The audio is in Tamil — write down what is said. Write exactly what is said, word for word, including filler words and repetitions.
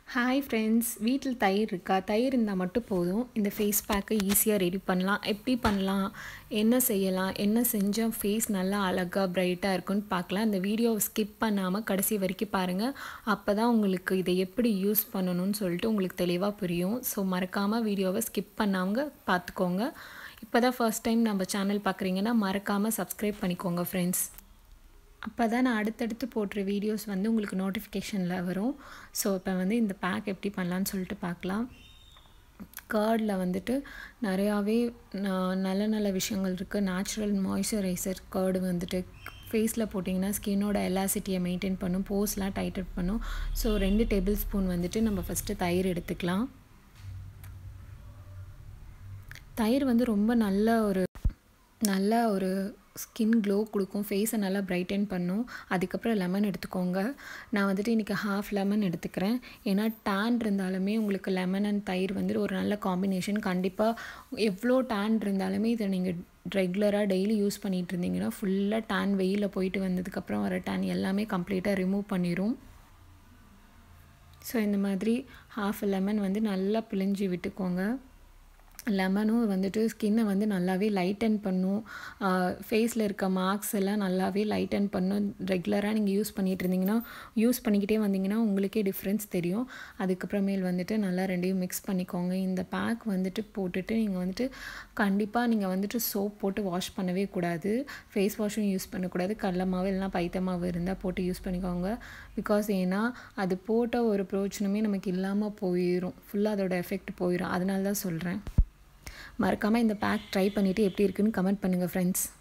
ஹாய் ஃப்ரெண்ட்ஸ், வீட்டில் தயிர் இருக்கா? தயிர் இருந்தால் மட்டும் போதும். இந்த ஃபேஸ் பேக்கை ஈஸியாக ரெடி பண்ணலாம். எப்படி பண்ணலாம், என்ன செய்யலாம், என்ன செஞ்சால் ஃபேஸ் நல்லா அழகாக பிரைட்டாக இருக்குன்னு பார்க்கலாம். இந்த வீடியோவை ஸ்கிப் பண்ணாமல் கடைசி வரைக்கும் பாருங்கள். அப்போ தான் உங்களுக்கு இதை எப்படி யூஸ் பண்ணணும்னு சொல்லிட்டு உங்களுக்கு தெளிவாக புரியும். ஸோ மறக்காமல் வீடியோவை ஸ்கிப் பண்ணாமங்க பார்த்துக்கோங்க. இப்போ தான் ஃபர்ஸ்ட் டைம் நம்ம சேனல் பார்க்குறீங்கன்னா மறக்காமல் சப்ஸ்கிரைப் பண்ணிக்கோங்க ஃப்ரெண்ட்ஸ். அப்போ தான் நான் அடுத்தடுத்து போடுற வீடியோஸ் வந்து உங்களுக்கு நோட்டிஃபிகேஷனில் வரும். ஸோ இப்போ வந்து இந்த பேக் எப்படி பண்ணலான்னு சொல்லிட்டு பார்க்கலாம். கர்டில் வந்துட்டு நிறையாவே நல்ல நல்ல விஷயங்கள் இருக்குது. நேச்சுரல் மாய்ஸ்சரைசர் கர்டு வந்துட்டு ஃபேஸில் போட்டிங்கன்னா ஸ்கின்னோட எலாசிட்டியை மெயின்டைன் பண்ணும், போர்ஸ்லாம் டைட்டட் பண்ணும். ஸோ ரெண்டு டேபிள் ஸ்பூன் வந்துட்டு நம்ம ஃபஸ்ட்டு தயிர் எடுத்துக்கலாம். தயிர் வந்து ரொம்ப நல்ல ஒரு நல்ல ஒரு ஸ்கின் க்ளோ கொடுக்கும், ஃபேஸை நல்லா பிரைட்டன் பண்ணும். அதுக்கப்புறம் லெமன் எடுத்துக்கோங்க. நான் வந்துட்டு இன்றைக்கி ஹாஃப் லெமன் எடுத்துக்கிறேன். ஏன்னா டேன் இருந்தாலுமே உங்களுக்கு லெமன் அண்ட் தயிர் வந்துட்டு ஒரு நல்ல காம்பினேஷன். கண்டிப்பாக எவ்வளோ டேன் இருந்தாலுமே இதை நீங்கள் ரெகுலராக டெய்லி யூஸ் பண்ணிகிட்டு இருந்தீங்கன்னா ஃபுல்லாக டேன் வெயிலில் போயிட்டு வந்ததுக்கப்புறம் வர டேன் எல்லாமே கம்ப்ளீட்டாக ரிமூவ் பண்ணிடும். ஸோ இந்த மாதிரி ஹாஃப் லெமன் வந்து நல்லா பிழிஞ்சு விட்டுக்கோங்க. லெமனும் வந்துட்டு ஸ்கின்னை வந்து நல்லாவே லைட்டன் பண்ணும். ஃபேஸில் இருக்க மார்க்ஸ் எல்லாம் நல்லாவே லைட்டன் பண்ணும். ரெகுலராக நீங்கள் யூஸ் பண்ணிகிட்டு இருந்தீங்கன்னா யூஸ் பண்ணிக்கிட்டே வந்தீங்கன்னா உங்களுக்கே டிஃப்ரென்ஸ் தெரியும். அதுக்கப்புறமேல் வந்துட்டு நல்லா ரெண்டையும் மிக்ஸ் பண்ணிக்கோங்க. இந்த பேக் வந்துட்டு போட்டுட்டு நீங்கள் வந்துட்டு கண்டிப்பாக நீங்கள் வந்துட்டு சோப் போட்டு வாஷ் பண்ணவே கூடாது. ஃபேஸ் வாஷும் யூஸ் பண்ணக்கூடாது. கடலை மாவு இல்லைனா பைத்த மாவு இருந்தால் போட்டு யூஸ் பண்ணிக்கோங்க. பிகாஸ் ஏன்னா அது போட்ட ஒரு பிரயோஜனமே நமக்கு இல்லாமல் போயிடும். ஃபுல்லாக அதோட எஃபெக்ட் போயிடும். அதனால தான் சொல்கிறேன். மறக்காமல் இந்த பேக் ட்ரை பண்ணிவிட்டு எப்படி இருக்குன்னு கமெண்ட் பண்ணுங்கள் ஃப்ரெண்ட்ஸ்.